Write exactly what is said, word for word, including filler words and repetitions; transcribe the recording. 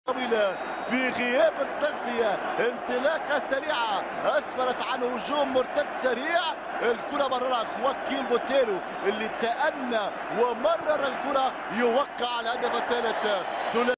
في غياب التغطية انطلاقة سريعة أسفرت عن هجوم مرتد سريع. الكرة مررها خواكين بوتيرو اللي تأنى ومرر الكرة يوقع على الهدف الثالث.